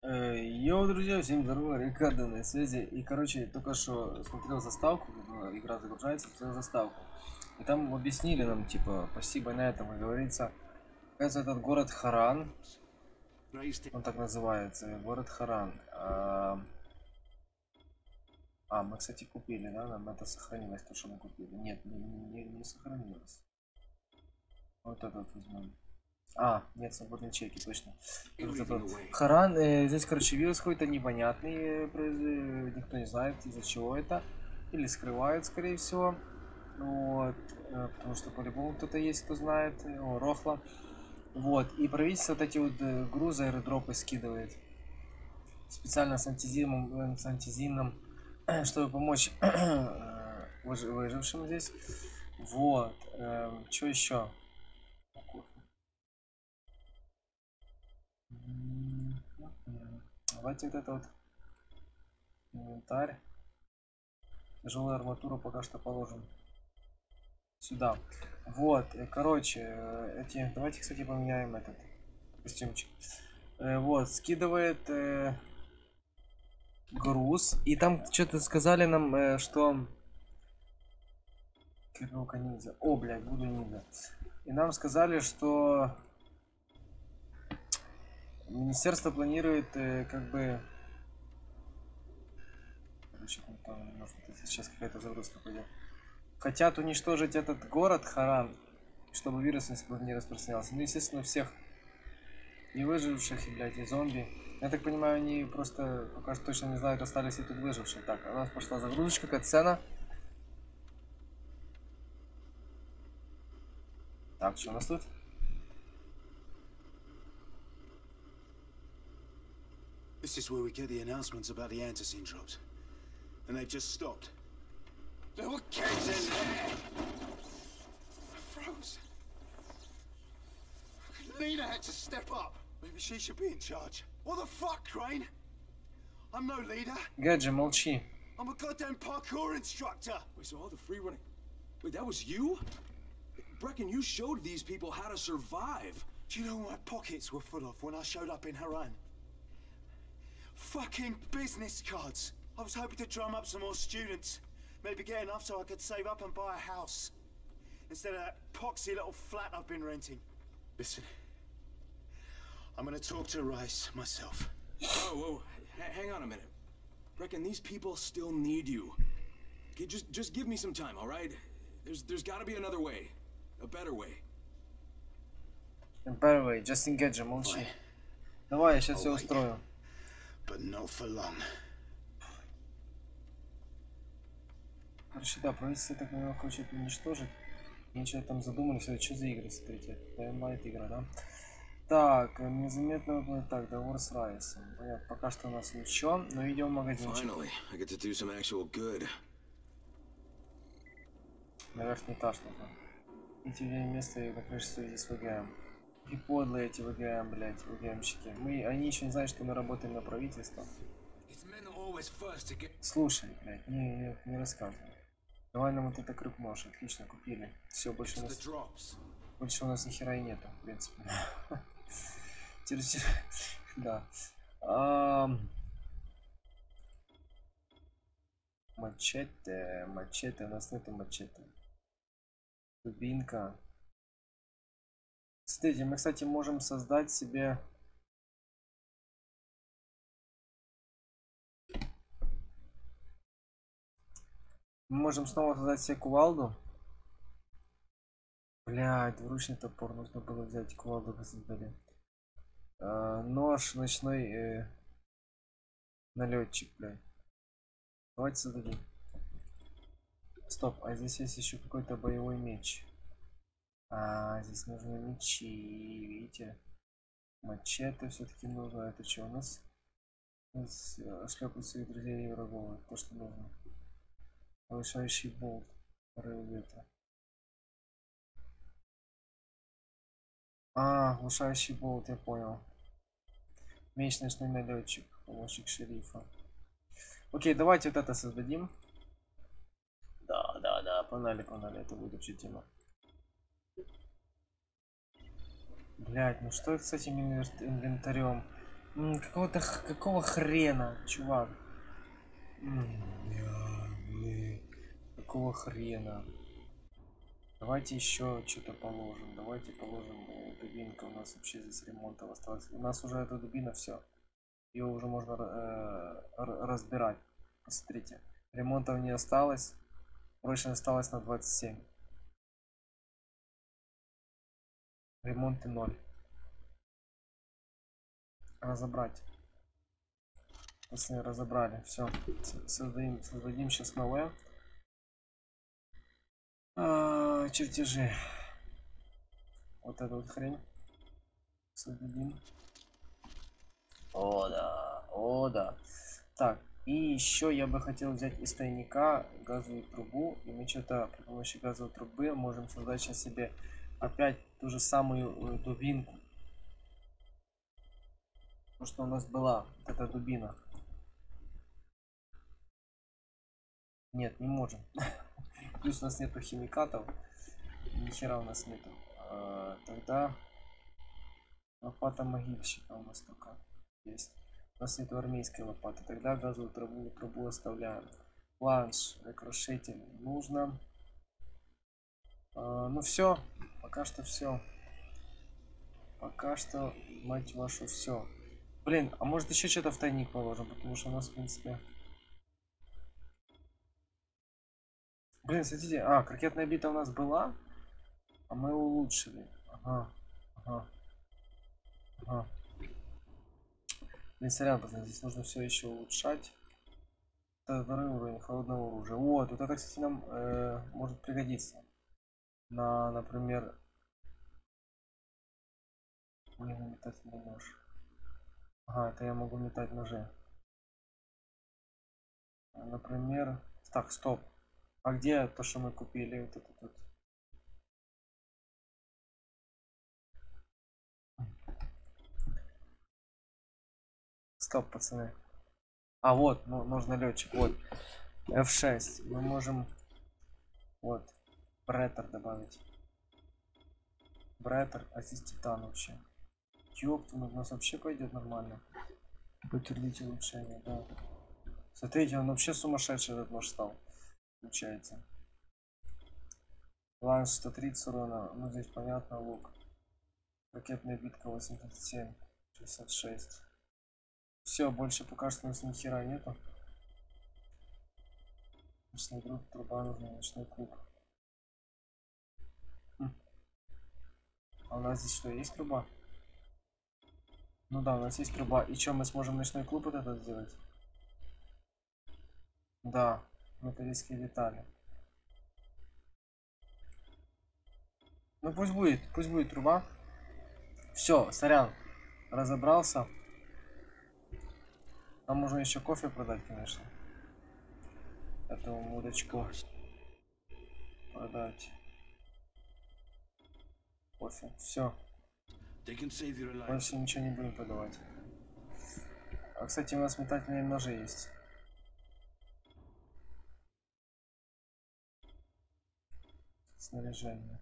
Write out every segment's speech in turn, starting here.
Йоу, друзья, всем здорово, Рикардо на связи. И, короче, только что смотрел заставку, игра загружается, смотрел заставку. И там объяснили нам, типа, спасибо на этом, и говорится, кажется, этот город Харан, он так называется, город Харан. Мы, кстати, купили, да, нам это сохранилось, то, что мы купили. Нет, не сохранилось. Вот это вот возьмем. Нет, свободные чеки, точно. Харан, здесь, короче, вирус какой-то непонятный, никто не знает, из-за чего это. Или скрывают, скорее всего. Вот, потому что по-любому кто-то есть, кто знает. Рохла. Вот, и правительство вот эти вот грузы, аэродропы скидывает. Специально с антизином, чтобы помочь выжившим здесь. Вот, что еще? Давайте вот это вот инвентарь. Тяжелую арматуру пока что положим сюда. Вот, короче, давайте, кстати, поменяем этот костюмчик. Вот, скидывает груз. И там что-то сказали нам, что... Кирилка ниндзя. Блядь, буду ниндзя. И нам сказали, что... Министерство планирует, как бы... Короче, там, может, сейчас какая-то загрузка пойдет. Хотят уничтожить этот город Харан, чтобы вирус не распространялся. Ну, естественно, всех и выживших, и, блядь, и зомби. Я так понимаю, они просто пока что точно не знают, остались ли тут выжившие. Так, у нас пошла загрузочка, катсцена. Так, что у нас тут? This is where we get the announcements about the antizin drops. And they've just stopped. There were kids in there! Froze. Lena had to step up. Maybe she should be in charge. What the fuck, Crane? I'm no leader. Гаджи, молчи. I'm a goddamn parkour instructor. Wait, so all the free running... Wait, that was you? Brecken, you showed these people how to survive. Do you know what my pockets were full of when I showed up in Haran? Fucking business cards. I was hoping to drum up some more students. Maybe get enough so I could save up and buy a house. Instead of that poxy little flat I've been renting. Listen. I'm gonna talk to Rice myself. Whoa, hang on a minute. Brecken, these people still need you. Okay, just give me some time, all right? There's gotta be another way. A better way. A better way. Justin Гаджи, молчи. Давай, я сейчас все устрою. But not for long. Короче, да, правительство так наверное хочет уничтожить. Ничего там задумали, все, что за игры, смотрите. Даймайт игра, да? Так, незаметно, так, договор с Райсом. Понятно, пока что у нас ничего, но идем в магазинчик. На верхний этаж нужно. И тебе место на крыше связи с ВГМ. И подлые эти ВГМ, блядь, ВГМщики. Они еще не знают, что мы работаем на правительство. Слушай, блядь, не рассказывай. Давай нам вот это крюк нож, отлично, купили. Все, больше у нас ни хера и нету, в принципе. Да. Мачете, у нас нету мачете. Дубинка. Смотрите, мы, кстати, можем создать себе... Мы можем снова создать себе кувалду. Блядь, двуручный топор. Нужно было взять кувалду, вы создали. Нож, ночной налетчик, блядь. Давайте создадим. Стоп, а здесь есть еще какой-то боевой меч. Здесь нужны мечи, видите? Мачете все-таки нужно. Это что у нас? Шлепать своих друзей и врагов. То, что нужно. Повышающий болт. Ветра. Глушающий болт, я понял. Меч, ночной налетчик. Помощник шерифа. Окей, давайте вот это создадим. Да, погнали, это будет вообще тема. Блять, ну что это с этим инвентарем? Какого хрена, чувак? Какого хрена? Давайте еще что-то положим. Давайте положим дубинка. У нас вообще здесь ремонтов осталось. У нас уже эта дубина, все. Ее уже можно разбирать. Посмотрите. Ремонтов не осталось. Прочность осталось на 27. Ремонты 0. Разобрать. Если разобрали, все. Создадим сейчас новое. Чертежи. Вот эту вот хрень. Создадим. О, да. О, да. Так. И еще я бы хотел взять из тайника газовую трубу. И мы что-то при помощи газовой трубы можем создать сейчас себе опять ту же самую дубинку. То, что у нас была вот эта дубина. Нет, не можем. Плюс у нас нету химикатов. Ни хера у нас нету. Тогда лопата могильщика у нас только есть. У нас нету армейской лопаты. Тогда газовую трубу оставляем. Планш, раскрашитель нужно. Ну все. Пока что все. Пока что, мать вашу, все. Блин, а может еще что-то в тайник положим? Потому что у нас, в принципе... Блин, смотрите, крокетная бита у нас была, а мы улучшили. Ага. Блин, сорян, пацаны, здесь нужно все еще улучшать. Это второй уровень холодного оружия. Вот, вот это, кстати, нам может пригодиться. Например, мне метательный нож. Ага, это я могу метать ножи. Например, так, стоп. А где то, что мы купили? Вот это тут. Стоп, пацаны. А, вот, нужно летчик. Вот. F6. Мы можем... Вот. Бреттер добавить. Бреттер, а здесь титан вообще. Ёпта, у нас вообще пойдет нормально. Подтвердить улучшение, да. Смотрите, он вообще сумасшедший этот нож стал. Получается. Ланс 130 урона. Ну здесь понятно, лук. Ракетная битка 87. 66. Все, больше пока что у нас ни хера нету. Ночной друг, труба нужна, ночной клуб. А у нас здесь что, есть труба? Ну да, у нас есть труба. И что, мы сможем ночной клуб вот этот сделать? Да, металлические детали. Ну пусть будет труба. Все, сорян, разобрался. Нам можно еще кофе продать, конечно. Эту удочку продать. Кофе. Все. Больше ничего не будем продавать. А кстати, у нас метательные ножи есть. Снаряжение.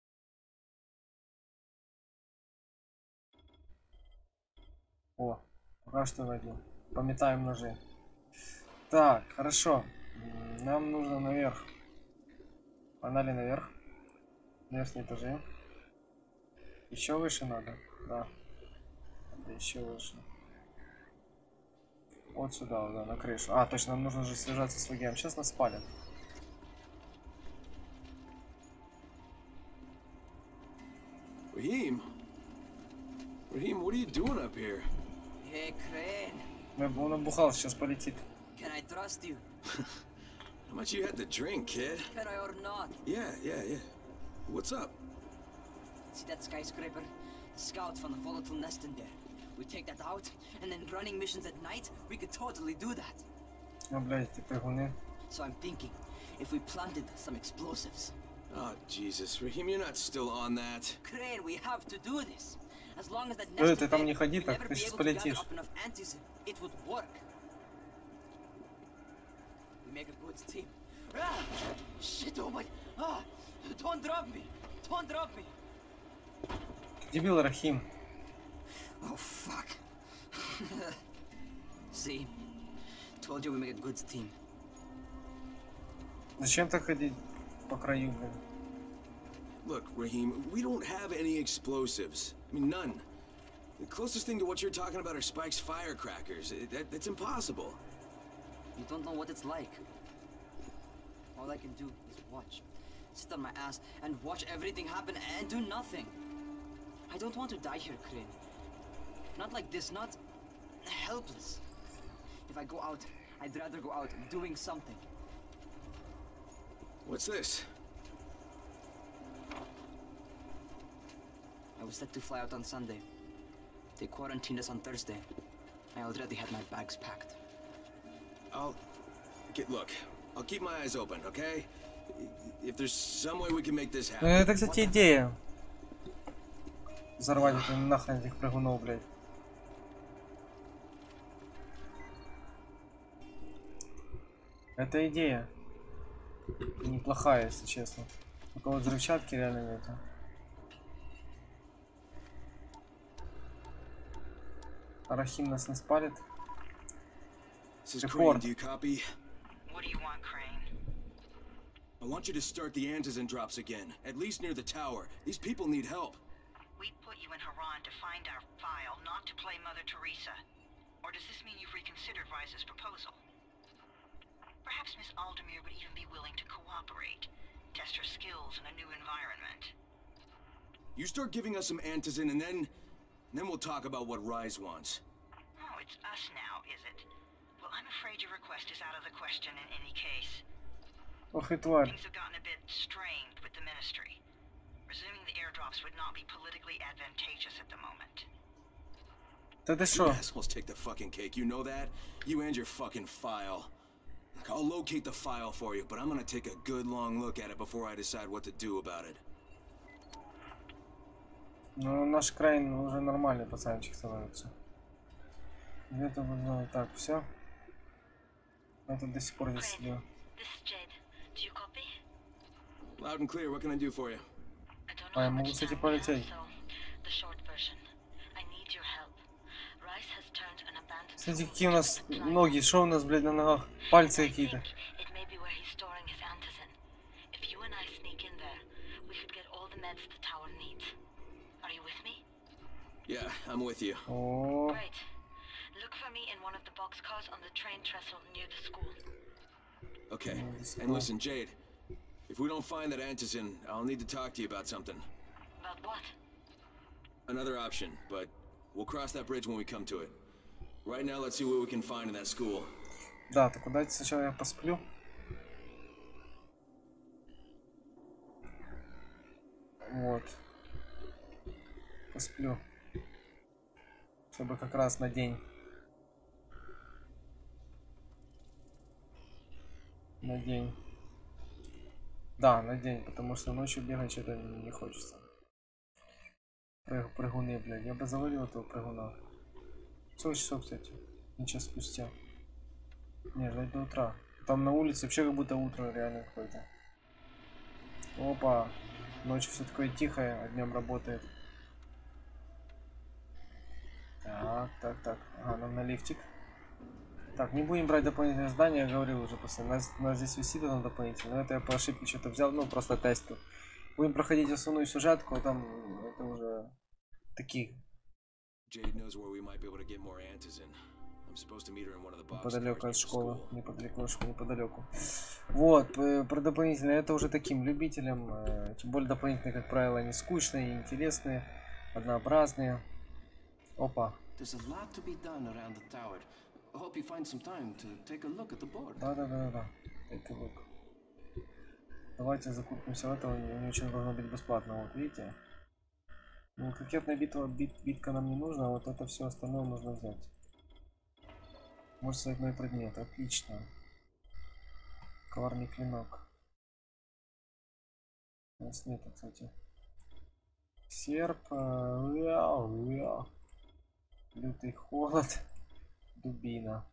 О, пока что найду. Пометаем ножи. Так, хорошо. Нам нужно наверх. Погнали наверх. Верхние этажи. Еще выше надо? Да. Еще выше. Вот сюда, да, на крышу. А, точно, нам нужно же связаться с лагерем. Сейчас нас спалят. Raheem, what are you doing up here? Hey, Crane. Он набухал, сейчас полетит. Can I trust you? How much you had to drink, kid? Can I or not? Yeah. What's up? See that skyscraper? The scouts found a volatile nest in there. We take that out, and then running missions at night, we could totally do that. Ну, блядь, ты прыгуны. So I'm thinking, if we planted some explosives. Oh, Jesus, Raheem, you're not still on that. Crane, we have to do this. As long as that nest Ты is там there, не ходи we'll так, never ты be сейчас able to gather полетишь. up enough antis. It would work. We make a good team. Ah! Shit, oh my... Ah! Don't drop me! Don't drop me! Дебил Рахим. Oh, fuck. See? Told you we make a good team. Зачем так ходить по краю, блин? Look, Raheem, we don't have any explosives. I mean, none. The closest thing to what you're talking about are Spike's firecrackers. That's impossible. You don't know what it's like. All I can do is watch. Sit on my ass and watch everything happen and do nothing. I don't want to die here, Crane. Not like this, not helpless. If I go out, I'd rather go out doing something. What's this? I was set to fly out on Sunday. They quarantined us on Thursday. I already had my bags packed. Look, I'll keep my eyes open, okay? If there's some way we can make this Ну happen. это, кстати, идея. Взорвать это нахрен этих прыгунов, блядь. Это идея. Неплохая, если честно. Только вот взрывчатки реально нету. Рахим нас не спалит. This is Crane, do you copy? What do you want, Crane? I want you to start the antizin drops again, at least near the tower. These people need help. We put you in Haran to find our file, not to play Mother Teresa. Or does this mean you've reconsidered Rise's proposal? Perhaps Miss Aldemir would even be willing to cooperate, test her skills in a new environment. You start giving us some antizin and then we'll talk about what Rise wants. Oh, it's us now, is it? Well, I'm afraid your request is out of the question in any case. Ох и тварь. Things have gotten a bit strained with the Ministry. Resuming the airdrops would not be politically advantageous at the moment. Да ты You шо? assholes take the fucking cake, you know that? You and your fucking file. Look, I'll locate the file for you, but I'm gonna take a good long look at it before I decide what to do about it. Ну, наш Крейн уже нормальный пацанчик становится. Где-то вот так, все. Это до сих пор здесь сидел. This is Jed. Do you copy? Loud and clear, what can I do for you? I don't know А, я how могу, much кстати, time we have, полететь. so the short version. I need your help. Rice has turned an abandoned Смотрите, school какие у into нас a supply ноги. Что у нас, блядь, на ногах? Пальцы I какие-то. think it may be where he's storing his antizin. If you and I sneak in there, we could get all the meds the tower needs. Are you with me? Yeah, I'm with you. О, Great. Look for me in one of the boxcars on the train trestle near the school. Okay. let's And go. listen, Jade, if we don't find that antizin, I'll need to talk to you about something. About what? Another option, but we'll cross that bridge when we come to it. Right now, let's see what we can find in that school. да, так давайте сначала я посплю. Вот. Посплю. Чтобы как раз на день. На день. Да, на день, потому что ночью бегать что-то не хочется. Прыгуны, блядь. Я бы завалил этого прыгуна. 40 часов, кстати. Не час спустя. Не, ждать до утра. Там на улице вообще как будто утро реально какое-то. Опа. Ночью все такое тихое, а днем работает. Так. Ага, нам на лифтик. Так, не будем брать дополнительное здание, я говорил уже после. Нас здесь висит оно дополнительно. Это я по ошибке что-то взял, ну просто тестил. Будем проходить основную сюжетку, а там это уже такие. Jade knows where we might be able to get more antizin. I'm supposed to meet her in one of the boxcars Неподалеку near от the школы. school. Неподалеку от школы, неподалеку. Вот, про дополнительное. Это уже таким любителям. Тем более дополнительные, как правило, они скучные, интересные, однообразные. Опа. There's a lot to be done around the tower. I hope you find some time to take a look at the board. Да. Take a look. Давайте закупимся в этого. Не очень должно быть бесплатно. Вот видите? Ну, ракетная битка нам не нужна, а вот это все остальное можно взять. Может стать мой предмет. Отлично. Коварный клинок. У нас нет, кстати. Серп. Лютый холод. Дубина.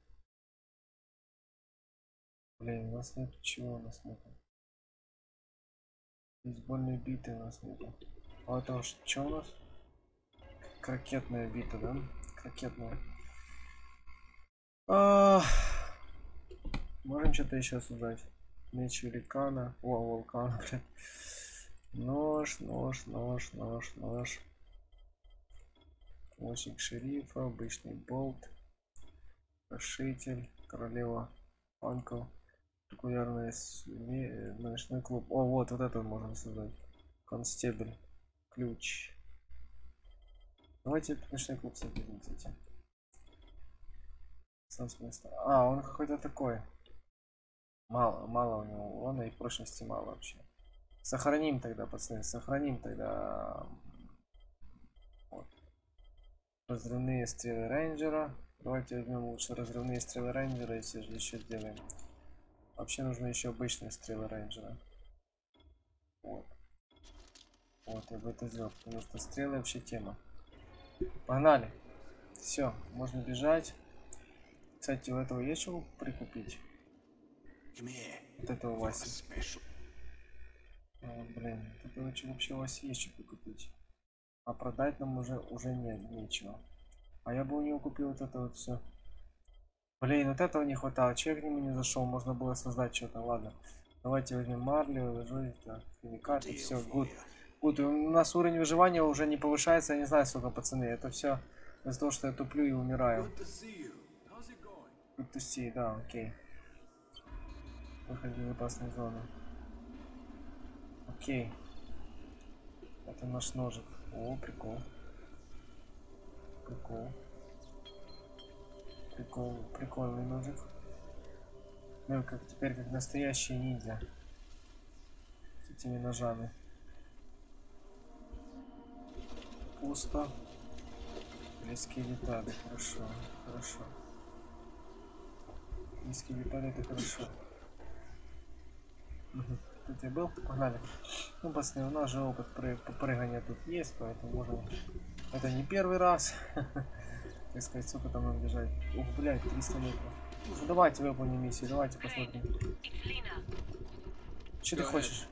Блин, у нас нет чего, у нас нет. Бейсбольные биты у нас нету. А это что у нас? Крокетная бита, да? Крокетная. Можем что-то еще создать. Меч великана. О, вулкана, блядь. Нож. Лучник шерифа, обычный болт. Прошитель, королева, анкл. Регулярный ночной клуб. О, вот это можно создать. Констебль. Ключ. Давайте ночной клуб создадим, кстати. А, он какой-то такой. Мало у него урона и прочности мало вообще. Сохраним тогда, пацаны, сохраним тогда. Вот. Разрывные стрелы рейнджера. Давайте возьмем лучше разрывные стрелы рейнджера, если же еще сделаем. Вообще нужны еще обычные стрелы рейнджера. Вот. Вот, я бы это сделал, потому что стрелы вообще тема. Погнали. Все, можно бежать. Кстати, у этого есть чего прикупить? Вот этого Васи. Блин, тут вообще Васи есть что прикупить. А продать нам уже нечего. А я бы у него купил вот это вот все. Блин, вот этого не хватало. Человек к нему не зашел, можно было создать что-то. Ладно. Давайте возьмем марлю, химикаты, все, гуд. У нас уровень выживания уже не повышается, я не знаю, сколько, пацаны. Это все из-за того, что я туплю и умираю. Good to see, да, окей. Выходи в опасную зону. Окей. Это наш ножик. О, прикол. Прикольный ножик. Ну, теперь как настоящий ниндзя. С этими ножами. Пусто. Близкие детали, хорошо. Близкие детали, это хорошо. Тут я был, погнали. Ну, пацаны, у нас же опыт прыгания тут есть, поэтому можно... Это не первый раз. Так сказать, сколько там надо бежать? Ух, блядь, 300 метров. Ну, давайте выполним миссию, давайте посмотрим. Что ты хочешь?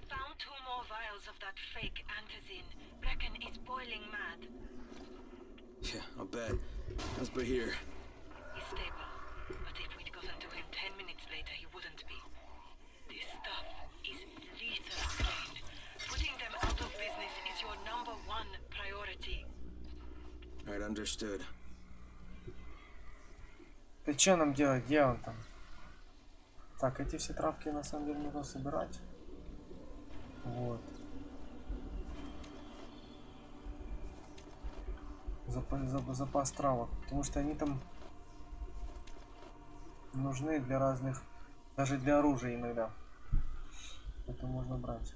Yeah, I'll bet. Let's be here. He's stable, but if we'd gotten to him 10 minutes later, he wouldn't be. This stuff is lethal, Crane. Putting them out of business is your #1 priority. Alright, understood. Ты что нам делать? Где он там? Так, эти все травки на самом деле нужно собирать. Вот. Запас травок, потому что они там нужны для разных, даже для оружия иногда. Это можно брать.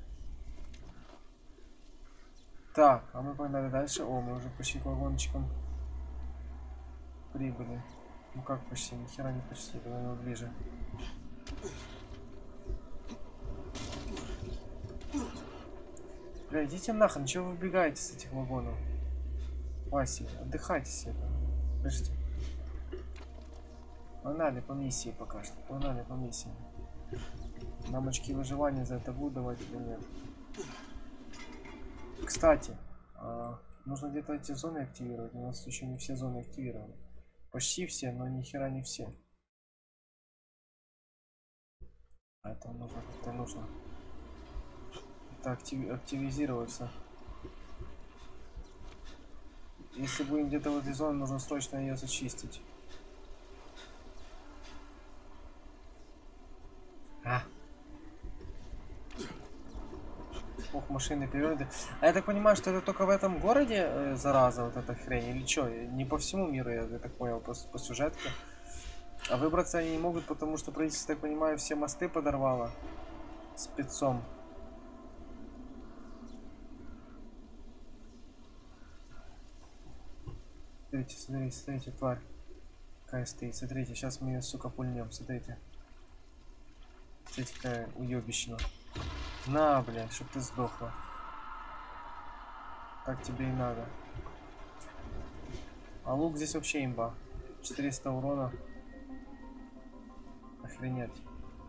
Так, а мы погнали дальше. О, мы уже почти к вагончикам прибыли. Ну как почти? Ни хера не почти, давай его ближе. Бля, идите нахрен, чего вы убегаете с этих вагонов? Васи, отдыхайте себе. Подождите. Погнали по миссии пока что. Погнали по миссии. Нам очки выживания за это будут давать или нет? Кстати, нужно где-то эти зоны активировать. У нас еще не все зоны активированы. Почти все, но ни хера не все. А это нужно как-то нужно. Это активизироваться. Если будем где-то в этой зоне, нужно срочно ее зачистить. Ох, машины перевернуты. А я так понимаю, что это только в этом городе зараза, вот эта хрень, или что? Не по всему миру, я так понял, по сюжетке. А выбраться они не могут, потому что правительство, так понимаю, все мосты подорвало спецом. Смотрите, смотрите, тварь. Какая стоит, смотрите, сейчас мы ее, сука, пульнем, смотрите. Смотрите, какая уебищна. На, блядь, чтоб ты сдохла. Так тебе и надо. А лук здесь вообще имба. 400 урона. Охренеть.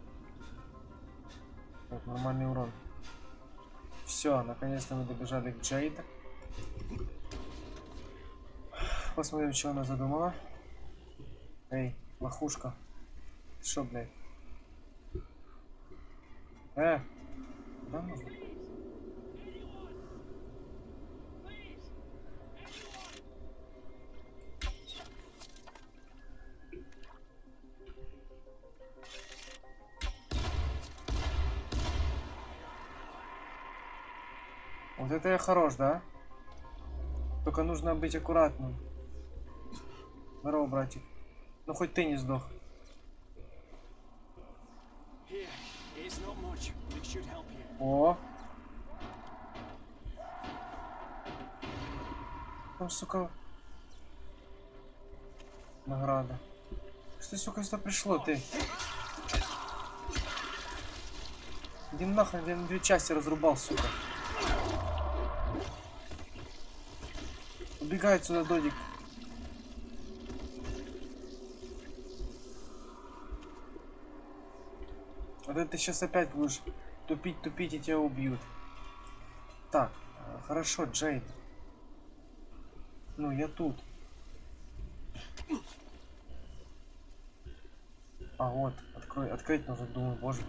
Так, нормальный урон. Все, наконец-то мы добежали к Джейд. Посмотрим, что она задумала. Эй, Лохушка. Шо, блядь? Да нужно? Вот это я хорош, да? Только нужно быть аккуратным. Здорово, братик. Ну хоть ты не сдох. Here, it's not much, but it should help you. О! Там, сука... Награда. Что, сука, сюда пришло, ты? Иди нахрен, я на 2 части разрубал, сука. Убегает сюда, Додик. Вот это ты сейчас опять будешь тупить, и тебя убьют. Так, хорошо, Джейд. Ну, я тут. А вот, открыть нужно, думаю, боже.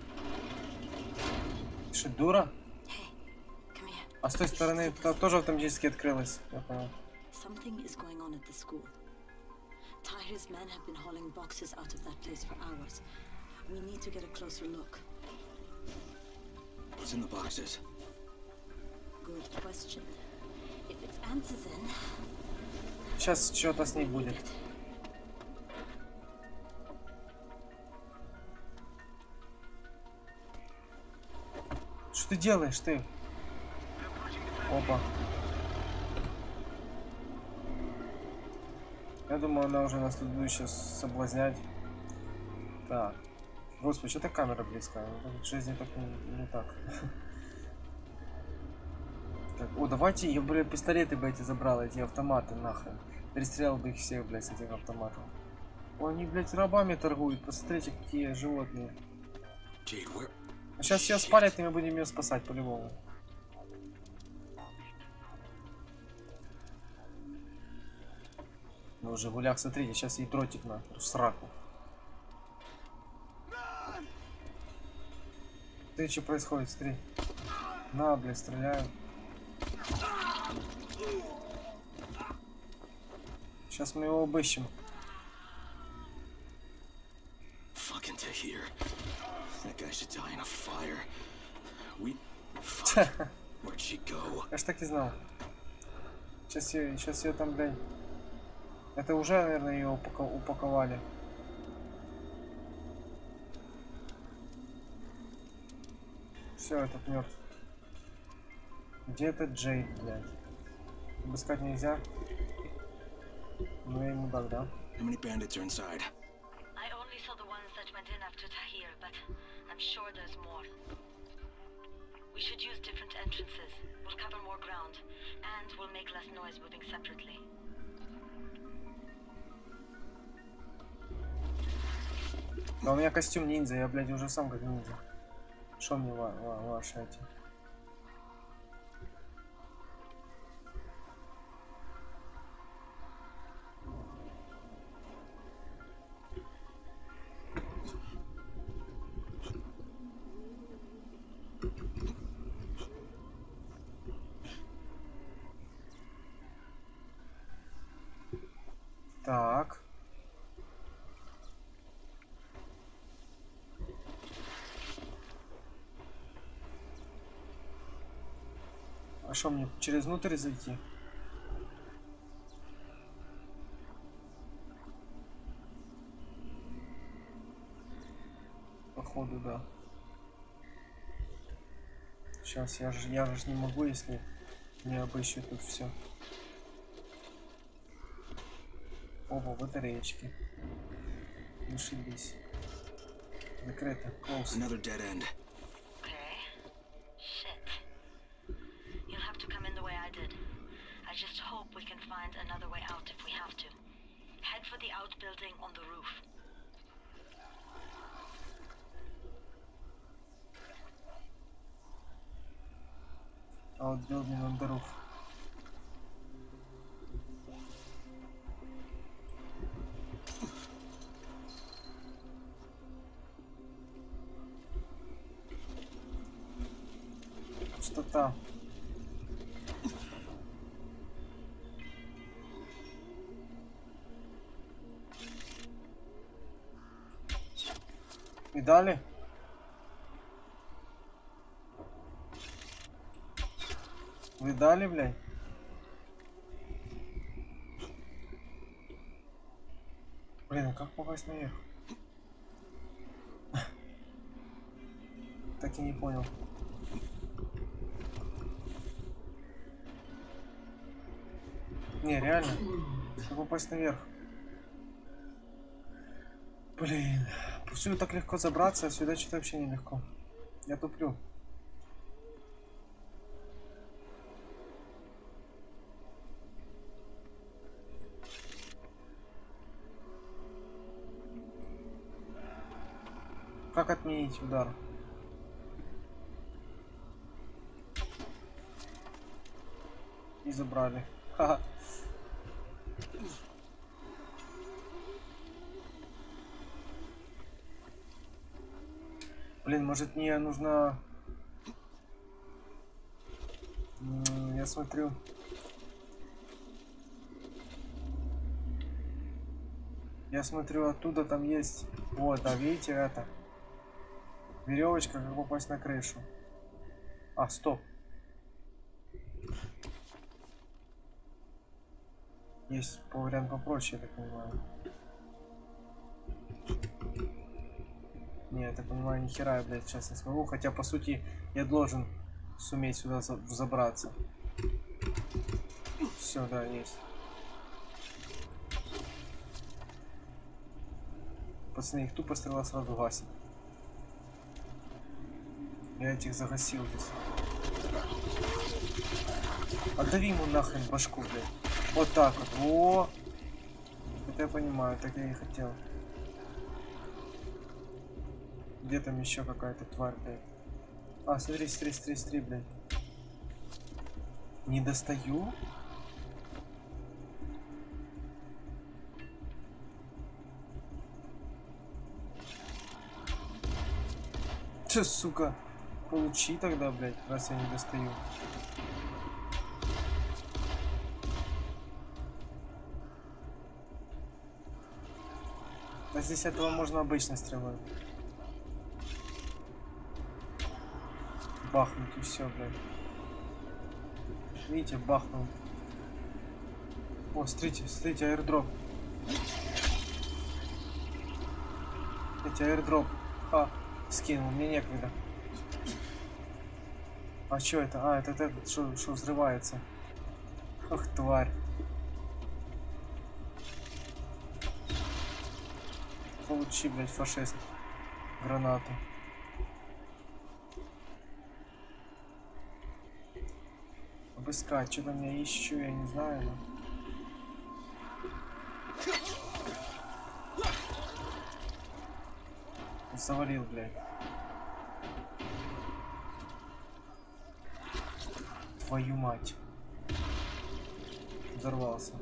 Ты что, дура? Come here. А с той стороны тоже автоматически открылось. Я понял. Something is going on at the school. Tahir's men have been hauling boxes out of that place for hours. We need to get a closer look. What's in the boxes? Good question. If it's answers in, Сейчас что-то с ней будет. Что ты делаешь, ты? Опа. Я думаю, она уже нас тут будет сейчас соблазнять. Так. Господи, что-то камера близкая. В жизни так не так. Так. О, давайте, я, блядь, пистолеты бы эти забрал, эти автоматы, нахрен. Перестрелял бы их всех, блядь, с этих автоматов. О, они, блядь, рабами торгуют. Посмотрите, какие животные. А сейчас ее спалят, и мы будем ее спасать по-любому. Ну уже, гуляк, смотрите, сейчас ей дротик на в сраку. Ты, что происходит, смотри. На, блядь, стреляю. Сейчас мы его обыщем. Fucking Tahir. That guy should die in a fire. Where'd she go? Я ж так и знал. Сейчас ее там, блядь. Это уже, наверное, ее упаковали. Все, этот мертв. Где этот Джейд, блядь? Обыскать нельзя. Ну я ему дам, да? How many bandits are inside? I only saw the ones that went in after Tahir, but I'm sure there's more. We should use different entrances. We'll cover more ground, and we'll make less noise moving separately. А у меня костюм ниндзя, я, блядь, уже сам как ниндзя. Шо мне ваши эти? Так. А что мне через внутрь зайти? Походу, да. Сейчас я же не могу, если не обыщу тут все. Оба батареечки. Зашибись. Закрыто. Close. Another dead end. Okay. Shit. You'll have to come in the way I did. I just hope we can find another way out if we have to. Head for the outbuilding on the roof. Outbuilding on the roof. пустота. Видали? Видали, блядь? Блин, а как попасть наверх? Так и не понял. Не, реально. Как попасть наверх? Блин. Повсюду так легко забраться, а сюда что-то вообще нелегко. Я туплю. Как отменить удар? И забрали. Ха-ха. Блин, может мне нужно... Я смотрю. Я смотрю, оттуда там есть... Вот, да, видите, это... Веревочка, как попасть на крышу. А, стоп. Есть вариант попроще, я так понимаю. Не, я так понимаю, ни хера я, блядь, сейчас не смогу. Хотя, по сути, я должен суметь сюда забраться. Все, да, есть. Пацаны, их тупо стрела сразу гасит. Я этих загасил здесь. Отдави ему нахрен башку, блядь. Вот так вот. Во! Это я понимаю, так я и хотел. Где там еще какая-то тварь, блядь? А, смотри, смотри, блядь. Не достаю? Че, сука? Получи тогда, блядь, раз я не достаю. А здесь этого можно обычной стрелой. Бахнуть и все, блядь. Видите, бахнул. О, смотрите, смотрите, аирдроп. Эти аирдроп. А, скинул, мне некогда. А что это? А, это этот, что взрывается. Ах, тварь. Получи, блядь, фашист. Гранату. Обыскать, что там я ищу, я не знаю. Но... Завалил, блядь. Твою мать. Взорвался.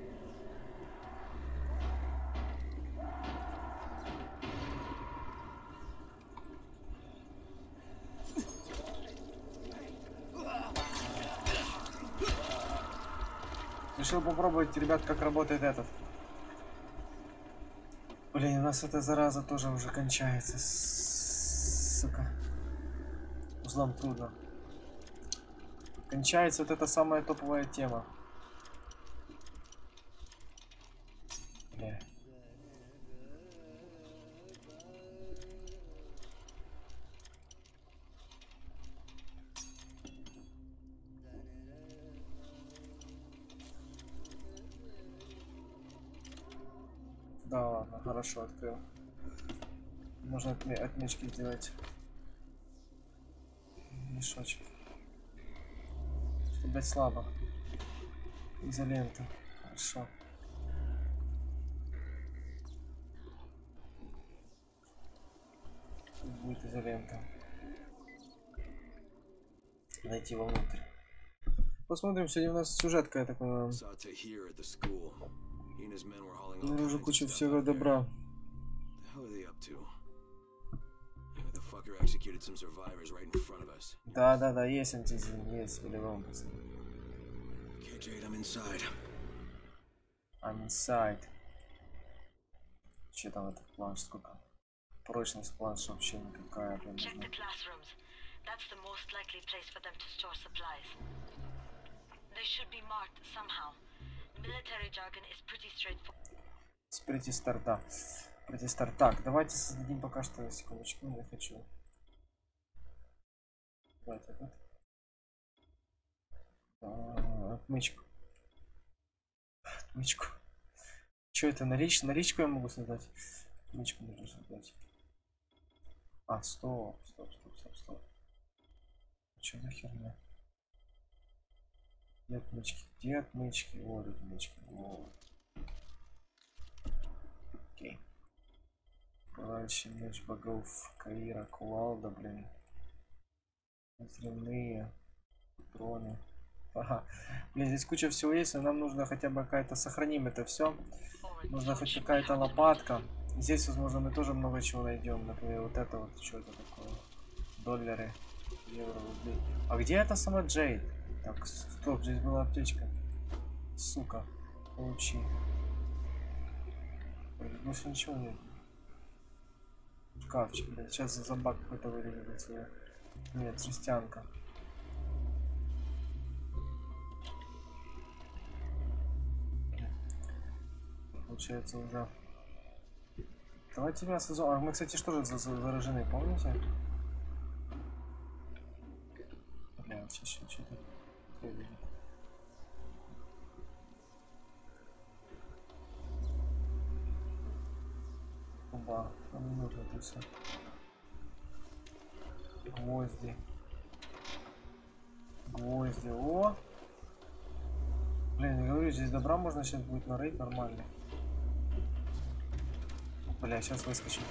Решил попробовать, ребят, как работает этот. Блин, у нас эта зараза тоже уже кончается. Сука. Узлом трудно. Кончается вот эта самая топовая тема. Бля. Да ладно, хорошо, открыл. Можно отмечки сделать. Мешочек. Блять, слабо. Изолента. Хорошо. Тут будет изолента. Найти вовнутрь. Посмотрим, сегодня у нас сюжетка, я так понимаю. Наружу куча всего добра. Parker executed some survivors right in front of us. Да, есть антизин, есть по-любому, пацаны. Okay, Jade, I'm inside. I'm inside. Че там этот планш, сколько? Прочность планша вообще никакая. Check the classrooms. That's the most likely place for them to store supplies. They should be marked somehow. Military jargon is pretty straightforward. Pretty старта. Pretty start. Так, давайте создадим пока что, секундочку, не хочу. Давайте вот. Отмычку. Отмычку. Что это, наличку я могу создать? Отмычку нужно создать. А, стоп. Что за херня? Где отмычки? Вот отмычки. Вот. Окей. Пылающий меч богов Каира, кувалда, блин. Взрывные патроны. Ага. Блин, здесь куча всего есть, но нам нужно хотя бы какая-то... Сохраним это все. Нужна хоть какая-то лопатка. Здесь, возможно, мы тоже много чего найдем. Например, вот это вот, что это такое? $, евро, рубли. А где это сама Джейд? Так, стоп, здесь была аптечка. Сука. Получи. Больше ничего нет. Шкафчик, блядь. Сейчас за зомбак какой-то вылезет отсюда. Нет, жестянка. Получается уже. Давайте мясо. А мы, кстати, что же заражены, помните? Бля, сейчас что-то. Оба, нам не нужно это все. Гвозди. О! Блин, я говорю, здесь добра можно сейчас будет нарыть нормально. Бля, сейчас выскочим.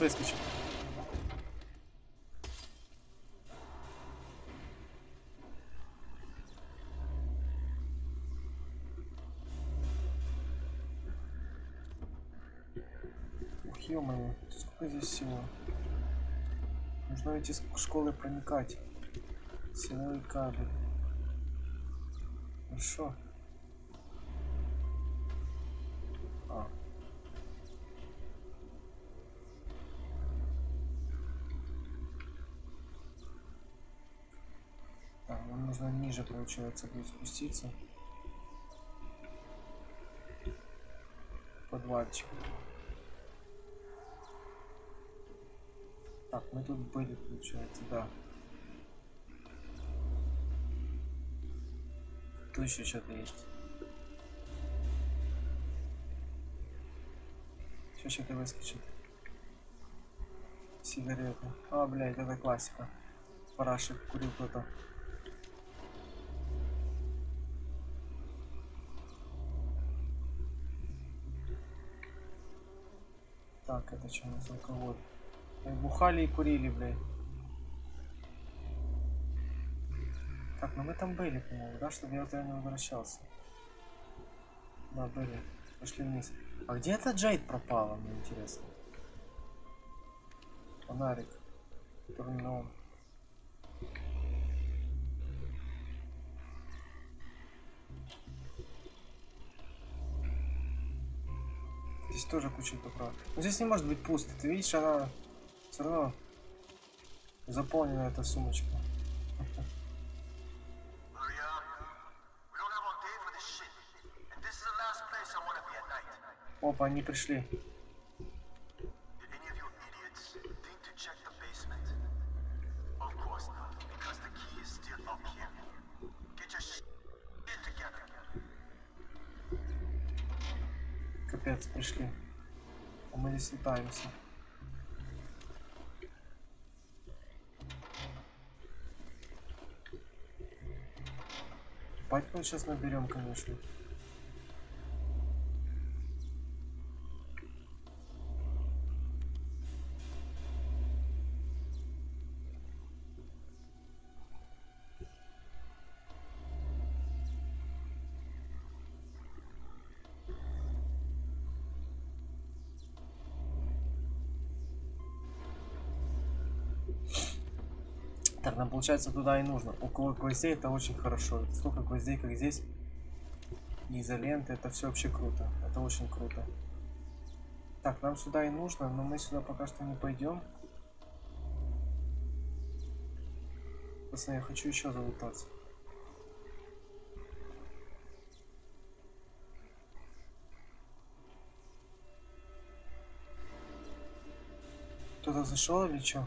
Ух, ё-моё, сколько здесь всего. Нужно эти школы проникать. Силовой кабель. Хорошо. Нам нужно ниже, получается, будет спуститься. Подвальчик. Так, мы тут были, получается, да. Тут еще что-то есть. Сейчас что-то выскочит. Сигареты. А, блядь, это классика. Парашик курил кто-то. Так, это что у нас алкоголь? Бухали и курили, блядь. Так, ну мы там были, по-моему, да, чтобы я туда не возвращался. Да, были. Пошли вниз. А где эта Джейд пропала, мне интересно? Фонарик. Турнем. Здесь тоже куча добра. Но здесь не может быть пусто. Ты видишь, она все равно заполнена, эта сумочка. Опа, они пришли. Капец, пришли. А мы здесь летаемся. Бать, мы сейчас наберем, конечно. Так, нам получается туда и нужно. Около гвоздей это очень хорошо. Столько гвоздей, как здесь. И изоленты, это все вообще круто. Это очень круто. Так, нам сюда и нужно, но мы сюда пока что не пойдем. Пацаны, я хочу еще залутаться. Кто-то зашел или что?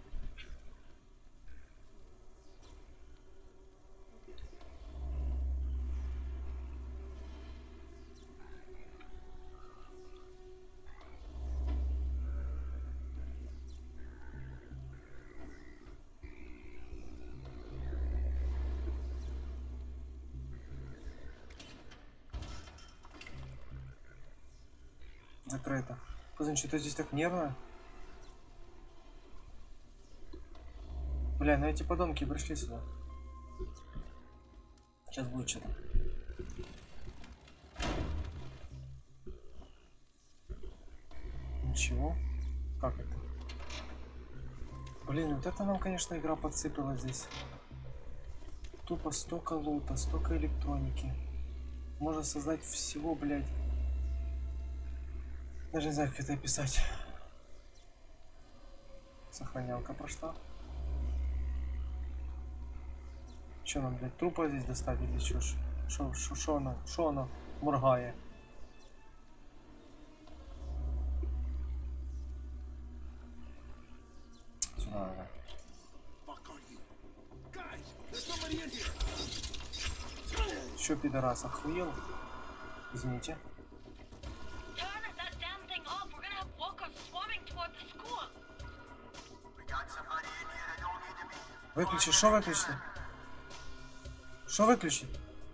Закрыто. Блин, что-то здесь так нервно. Бля, ну эти подонки пришли сюда. Сейчас будет что-то. Ничего. Как это? Блин, вот это нам, конечно, игра подсыпала здесь. Тупо столько лута, столько электроники. Можно создать всего, блядь. Даже не знаю, как это описать. Сохранялка прошла. Что нам, блядь, трупа здесь достать или что? Шо оно моргает? Сюда надо. Чё, пидорас, охуел? Извините. Выключи, что выключи? Что выключить?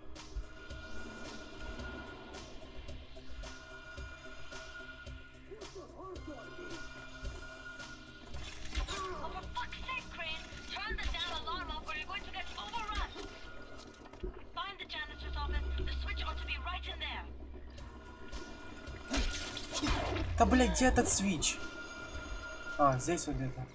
Да, блядь, где этот свич? А, здесь вот где-то.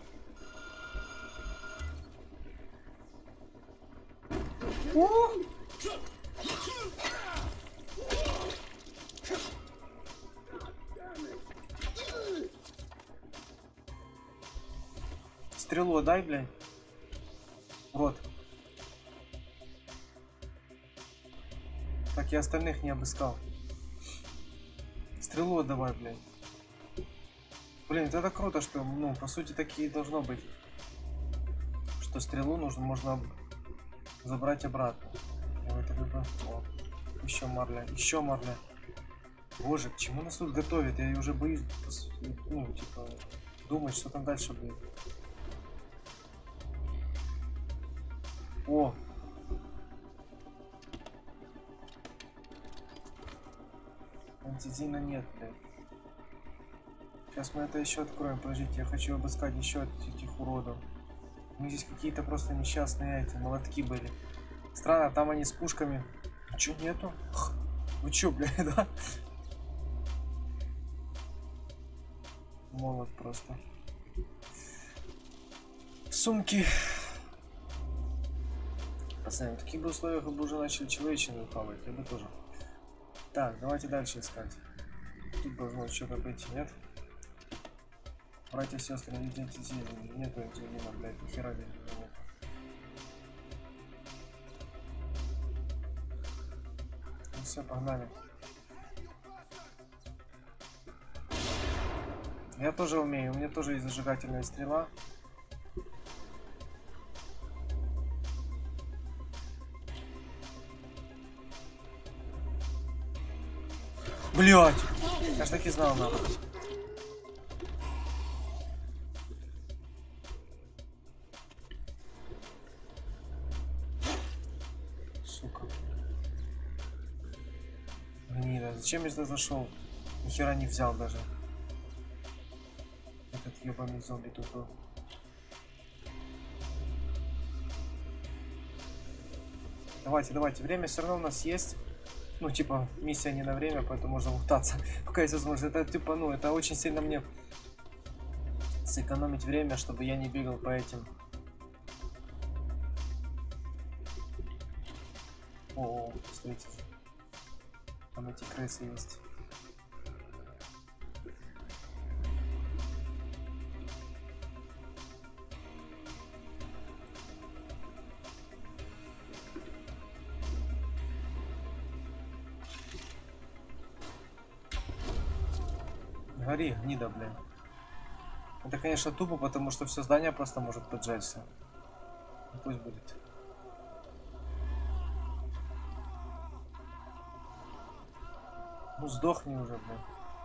Стрелу дай, блядь. Вот. Так, я остальных не обыскал. Стрелу давай, блядь. Блин, это круто, что, ну, по сути, такие и должно быть. Что стрелу можно забрать обратно. Я это люблю. О, еще марля, еще марля. Боже, к чему нас тут готовят? Я уже боюсь, ну, типа, думать, что там дальше будет. О! Антизина нет, блядь. Сейчас мы это еще откроем. Подождите, я хочу обыскать еще этих уродов. У них здесь какие-то просто несчастные эти молотки были. Странно, там они с пушками. А чё нету? Вы чё, блядь, да? Молот просто. Сумки. Пацаны, в таких бы условиях вы бы уже начали человечину хавать, я бы тоже. Так, давайте дальше искать. Тут должно что-то быть, нет? Братья, сестры, не идентифицированы. Нету антигена, блядь, нихера нет. Ну все, погнали. Я тоже умею, у меня тоже есть зажигательная стрела. Блять! Я ж таки знал, нахуй. Сука. Гнида, зачем я сюда зашел? Нихера не взял даже. Этот ебаный зомби тут был. Давайте, давайте, время все равно у нас есть. Ну, типа, миссия не на время, поэтому можно лутаться, пока есть возможность. Это, типа, ну, это очень сильно мне сэкономить время, чтобы я не бегал по этим О, смотрите. Там эти крысы есть. Гори, гнида, блин. Это, конечно, тупо, потому что все здание просто может поджечься. Ну, пусть будет. Ну сдохни уже, блин.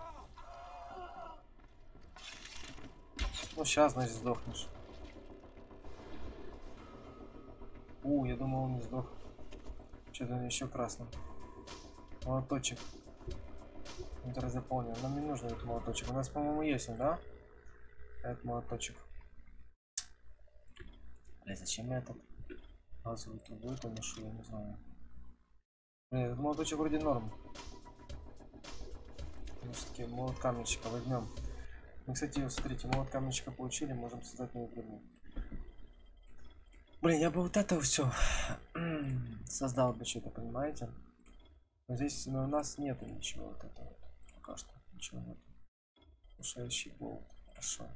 Ну сейчас, значит, сдохнешь. Я думал, он не сдох. Что-то он еще красным. Молоточек. Это заполнен. Нам не нужен этот молоточек. У нас, по-моему, есть он, да? Этот молоточек. Бля, зачем я этот газовую трубу это ношу, я не знаю. Блин, этот молоточек вроде норм. Все-таки молот каменщика возьмем. Мы, кстати, смотрите, молот каменщика получили, можем создать новую броню. Блин, я бы вот это все создал бы что-то, понимаете? Но здесь у нас нету ничего вот этого. Пока что ничего нет. Ушающий болт. Хорошо.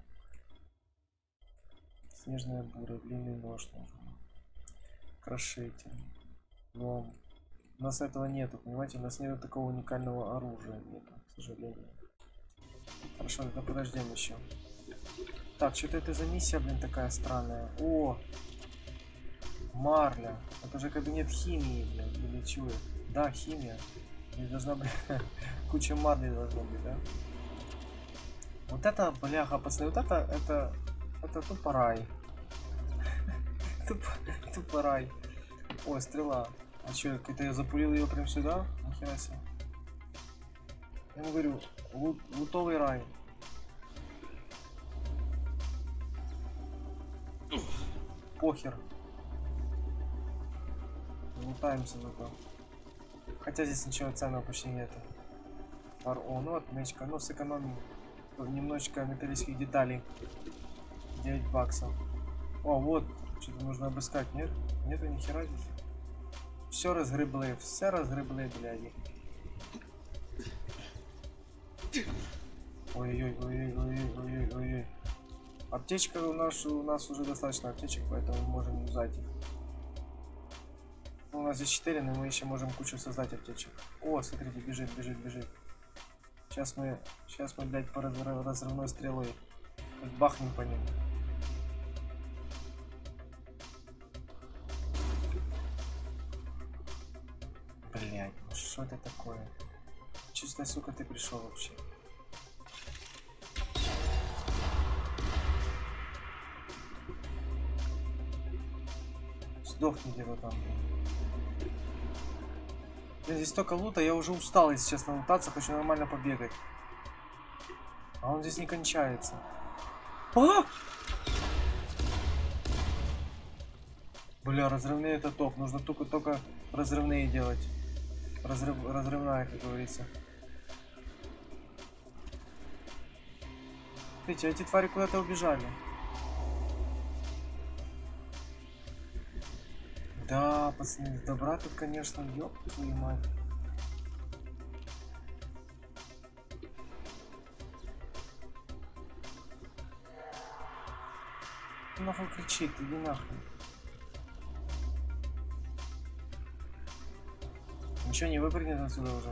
Снежная буря, длинный нож нужен. Крошитель. Но у нас этого нету, понимаете? У нас нету такого уникального оружия, нету, к сожалению. Хорошо, тогда подождем еще. Так, что-то это за миссия, блин, такая странная. О! Марля. Это же кабинет химии, блин, или чего? Да, химия. И должна быть куча марли должна быть, да? Вот это, бляха, пацаны, вот это тупо рай. Тупо рай. Ой, стрела. А что, это я запулил ее прям сюда? Нихера себе. Я ему говорю, лутовый рай. Похер. Лутаемся зато. Хотя здесь ничего ценного почти нет. О, ну отмечка. Ну сэкономим немножечко металлических деталей. 9 баксов. О, вот. Что-то нужно обыскать, нет? Нету ни хера здесь. Все разгребли, бляди. Ой-ой-ой. Аптечка у нас уже достаточно аптечек, поэтому мы можем юзать их. У нас здесь 4, но мы еще можем кучу создать аптечек. О, смотрите, бежит. Сейчас мы, блядь, по разрывной стрелой как бахнем по ним. Блядь, ну что это такое? Чисто, сука, ты пришел вообще. Сдохни где-то там. Блин, здесь столько лута, я уже устал, если честно, лутаться, хочу нормально побегать. А он здесь не кончается. А! Бля, разрывные это топ, нужно только разрывные делать. Разрывная, как говорится. Видите, эти твари куда-то убежали. Да, пацаны, добра тут, конечно, ёб твою мать. Нахуй кричит, иди нахуй. Ничего не выпрыгнет отсюда уже.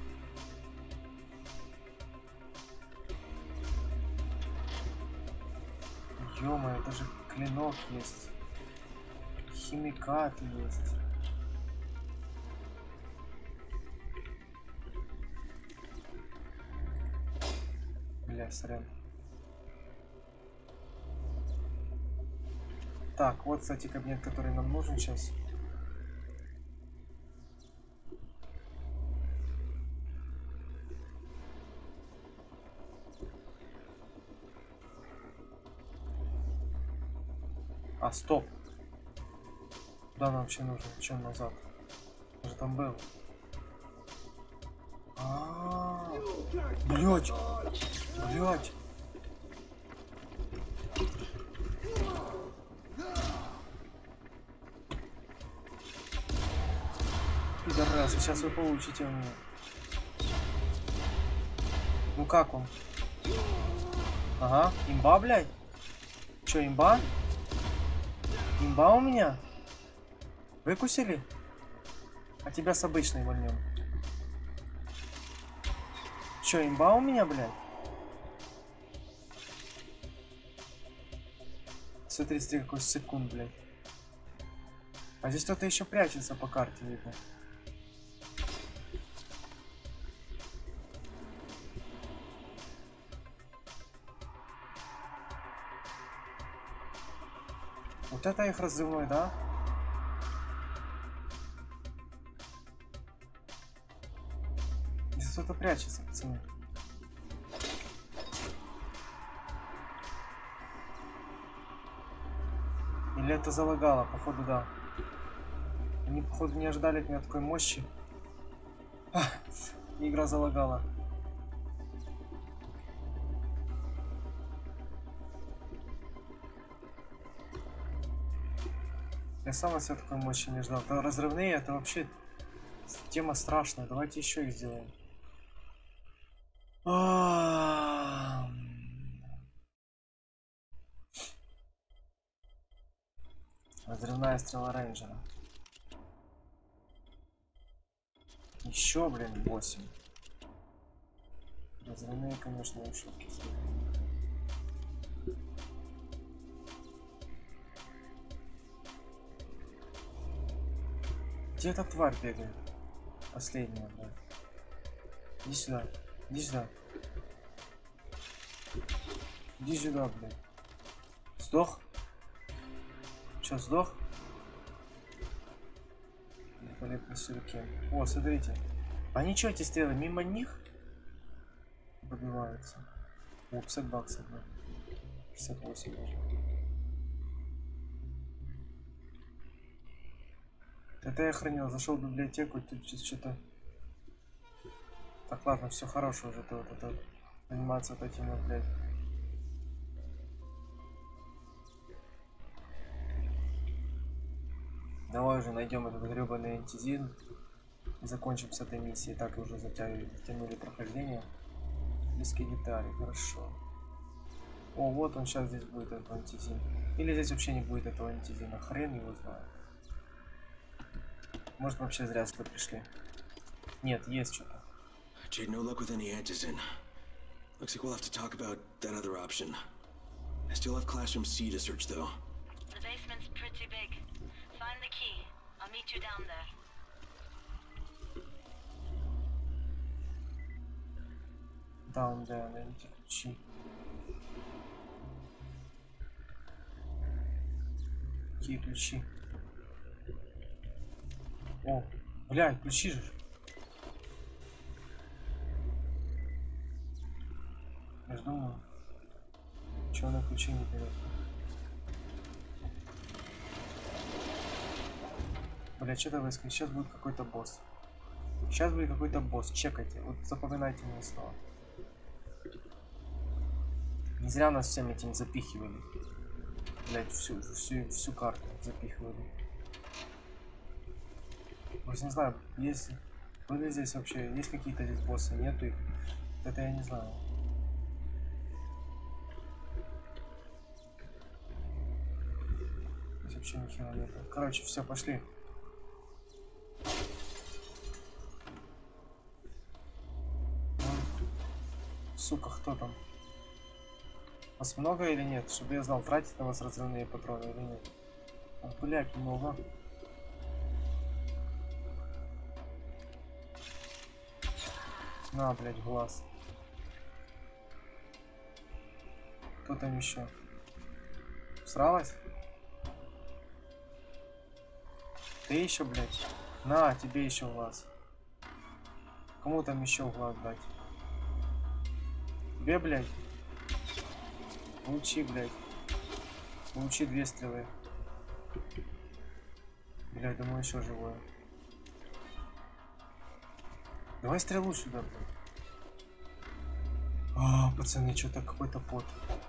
Ё-моё, даже клинок есть. Химикаты есть. Бля, сорян. Так, вот, кстати, кабинет, который нам нужен сейчас. А, стоп. Куда нам вообще нужно? Чем назад? Уже там был. Блять! Блять! пидорасы, сейчас вы получите у меня. Ну как он? Ага, имба, блядь? Чё, имба? Имба у меня? Выкусили? А тебя с обычной вольнем. Чё, имба у меня, блядь? 133 какой секунд, блядь. А здесь кто-то еще прячется по карте, видно. Вот это их разрывной, да? Здесь кто-то прячется, пацаны. Или это залагало? Походу, да. Они, походу, не ожидали от меня такой мощи. Игра залагала. Я сам от себя такой мощи не ждал. Да, разрывные это вообще тема страшная. Давайте еще их сделаем. Разрывная стрела рейнджера. Еще, блин, 8. Разрывные, конечно, в шоке. Где эта тварь бегает? Последняя, блядь. Иди сюда. Иди сюда. Иди сюда, блядь. Сдох? Че, сдох? Великолепный сюрикен. О, смотрите. Они что, эти стрелы, мимо них пробиваются? О, 50 баксов, да. 68 даже. Это я хранил, зашел в библиотеку, тут что-то... Так, ладно, все хорошо уже, то вот это заниматься вот этим, блядь. Давай уже найдем этот гребаный антизин и закончим с этой миссией. Так уже затянули прохождение. Близкие детали, хорошо. О, вот он сейчас здесь будет, этот антизин. Или здесь вообще не будет этого антизина, хрен его знает. Может, вообще зря сюда пришли. Нет, есть что-то. Jade, no luck with any antizin. Looks like we'll have to talk about that other option. I still have Classroom C to search, though. The basement's pretty big. Find the key. I'll meet you down there. Down there, найдите ключи. Какие ключи? О, блядь, ключи же. Я ж думаю, чего она ключи не берет. Блядь, что-то выскочит. Сейчас будет какой-то босс. Сейчас будет какой-то босс. Чекайте. Вот запоминайте мне слова. Не зря нас всем этим запихивали. Блядь, всю карту запихивали. Вот не знаю, есть... Были здесь вообще... Есть какие-то здесь боссы? Нету их? Это я не знаю. Здесь вообще нихера нету. Короче, все, пошли. Сука, кто там? Вас много или нет? Чтобы я знал, тратить на вас разрывные патроны или нет. Ах, блядь, много. На, блядь, глаз. Кто там еще? Сралась? Ты еще, блядь? На, тебе еще глаз. Кому там еще глаз дать? Тебе, блядь? Получи, блядь. Получи 2 стрелы. Блядь, думаю, еще живое. Давай стрелу сюда, блядь. А, пацаны, что-то какой-то пот.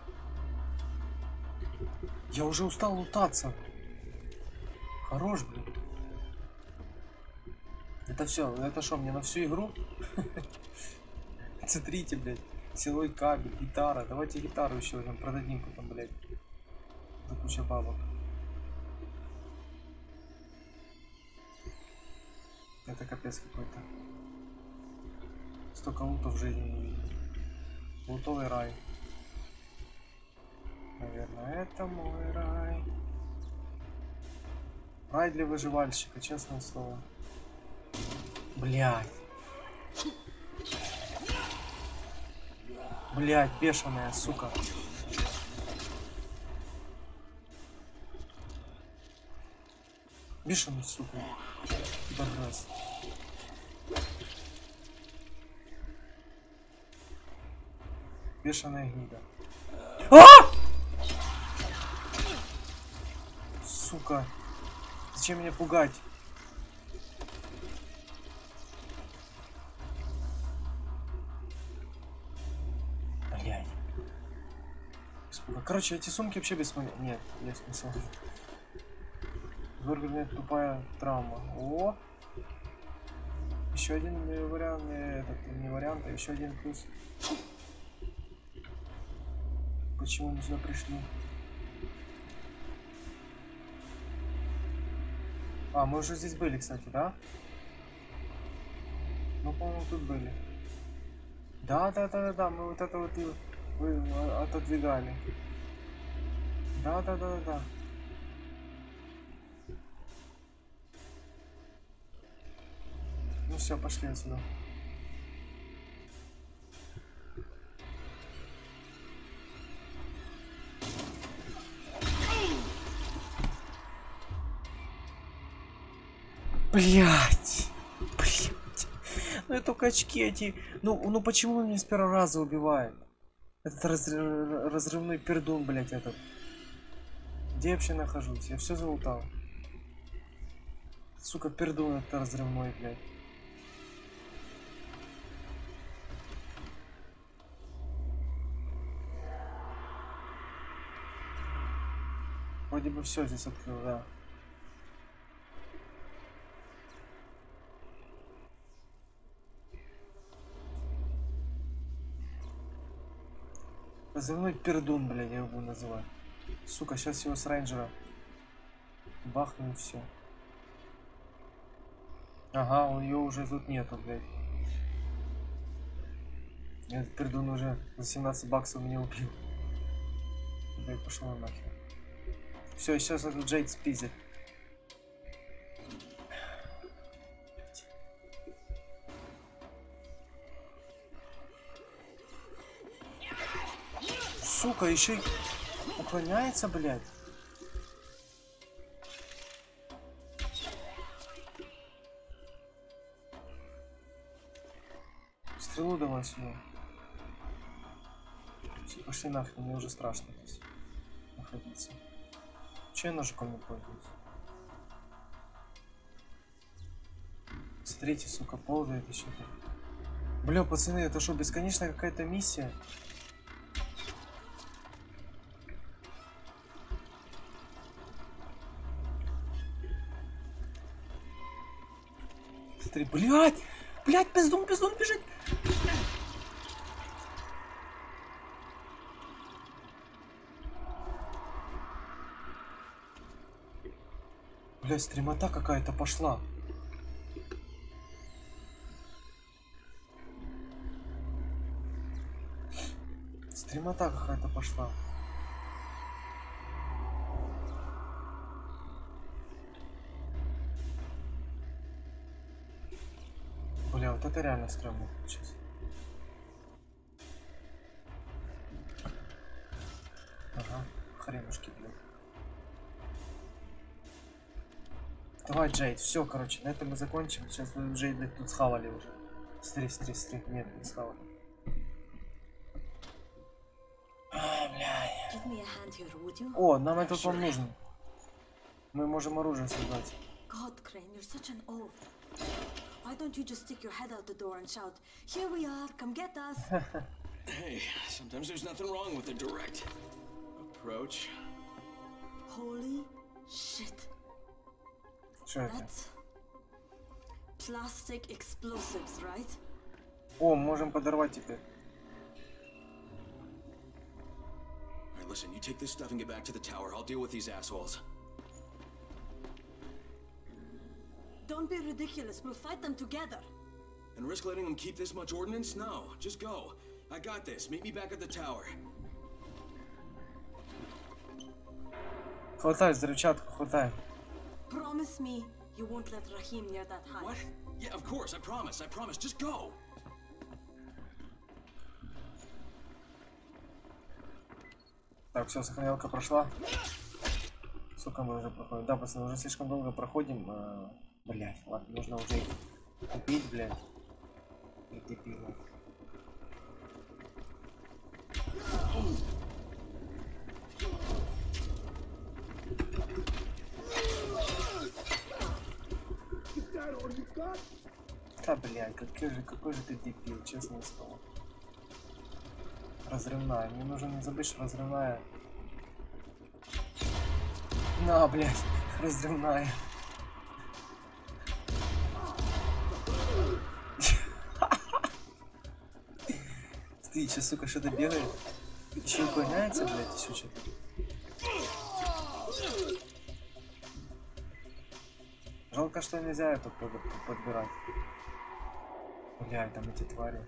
Я уже устал лутаться. Хорош, блядь. Это все, это что, мне на всю игру? Смотрите, блядь. Силовой кабель, гитара. Давайте гитару еще возьмем, продадим потом, блядь. За куча бабок. Это капец какой-то. Столько лутов в жизни не видел. Лутовый рай. Наверное, это мой рай. Рай для выживальщика, честное слово. Блядь. Блядь, бешеная, сука. Бешеный, сука. Подразь. Бешеная гнида. А! Сука. Зачем меня пугать? Блядь. Короче, эти сумки вообще бессмысленны. Нет, есть смысл. Бургерная тупая травма. О! Еще один вариант, не вариант, а еще один плюс. Почему мы сюда пришли? А, мы уже здесь были, кстати, да? Ну, по-моему, тут были. Да, мы вот это вот и отодвигали. Да. Ну все, пошли отсюда. Блять. Ну это только очки эти. Ну почему он меня с первого раза убивает? Этот разрывной пердун, блять, этот. Где я вообще нахожусь? Я все залутал. Сука, пердун это разрывной, блядь. Вроде бы все здесь открыл, да. Разрывной пердун, блядь, я его буду называть. Сука, сейчас его с рейнджера бахну и все. Ага, ее уже тут нету, блядь. Этот пердун уже за 17 баксов меня убил. Блядь, пошел на нахер. Все, сейчас этот Джейд спиздит. Сука, еще и уклоняется, блядь. Стрелу давай сюда. Все, пошли нахрен, мне уже страшно здесь находиться. Че я ножиком не пользуюсь? Смотрите, сука, ползает еще так. Бля, пацаны, это что, бесконечная какая-то миссия? Смотри, блядь, пиздун бежит. Блядь, стремота какая-то пошла. Стремота какая-то пошла. Бля, вот это реально стрёмно сейчас. Ага, хренушки, блядь. Давай, Джейд, все, короче, на этом мы закончим. Сейчас Джейд, блядь, тут схавали уже. Смотри. Нет, не схавали. О, нам этот вам нужен. Мы можем оружие создать. God, Crane, you're such an oaf. Why don't you just stick your head out the door and shout, "Here we are, come get us"? Hey, sometimes there's nothing wrong with a direct approach. Holy shit. Что это? That's Plastic explosives, right? О, можем подорвать теперь. Alright, listen, you take this stuff and get back to the tower. I'll deal with these assholes. Don't be ridiculous. We'll fight them together. And risk letting them keep this much ordnance? No, just go. I got this. Meet me back at the tower. Хватай, взрывчатку, хватай. Promise me you won't let Rahim near that hive. What? Yeah, of course, I promise, just go! Так, все, сохранялка прошла. Сколько мы уже проходим? Да, пацаны, уже слишком долго проходим. Блять, ладно, нужно уже их купить, блять. И дебилы. Да, блядь, какой же ты дебил, честное слово. Разрывная. Мне нужно не забыть, что разрывная. На, блядь, разрывная. Ты сейчас, сука, что-то бегает. Еще не появляется, блядь, еще что-то. Жалко, что нельзя это подбирать. Блядь, там эти твари.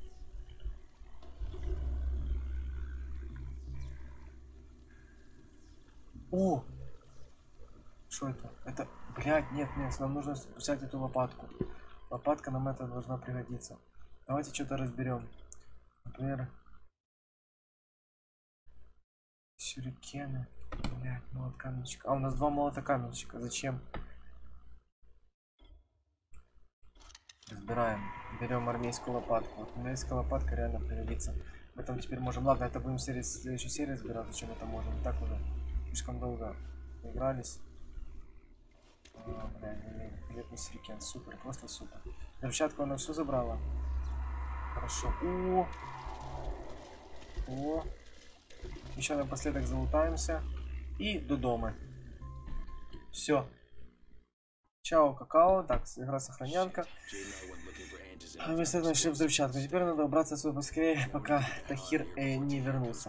О! Что это? Это... Блядь, нет, нам нужно взять эту лопатку. Лопатка нам это должна пригодиться. Давайте что-то разберем. Например... Сюрикены. Блядь, молоткаменщика. А, у нас 2 молотокаменщика. Зачем? Разбираем. Берем армейскую лопатку. Вот армейская лопатка реально пригодится. Мы там теперь можем... Ладно, это будем в следующей серии разбирать. Зачем это можем? Так уже слишком долго игрались. Бля, великолепный сюрикен. Супер, просто супер. Взрывчатку она все забрала. Хорошо. О. Еще напоследок залутаемся. И до дома. Все. Чао, какао. Так, игра сохранянка. А вместо этого нашли взрывчатку. Теперь надо убраться отсюда поскорее, пока Тахир не вернулся.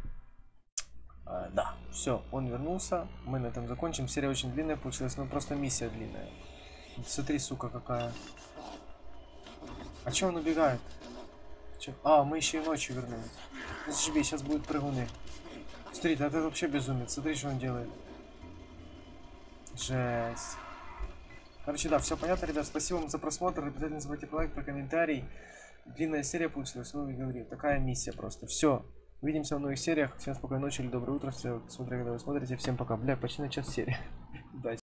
Да, все, он вернулся. Мы на этом закончим. Серия очень длинная получилась, но просто миссия длинная. Смотри, сука, какая. А че он убегает? Чё? А, мы еще и ночью вернулись. Зашибись, сейчас будут прыгуны. Смотри, да это вообще безумец. Смотри, что он делает. Жесть. Короче, да, все понятно, ребят. Спасибо вам за просмотр. Обязательно не забывайте про лайк, про комментарий. Длинная серия получилась, ну и говорю, такая миссия просто. Все. Увидимся в новых сериях. Всем спокойной ночи или доброе утро. Смотря когда вы смотрите. Всем пока. Бля, почти на час серии. Удачи.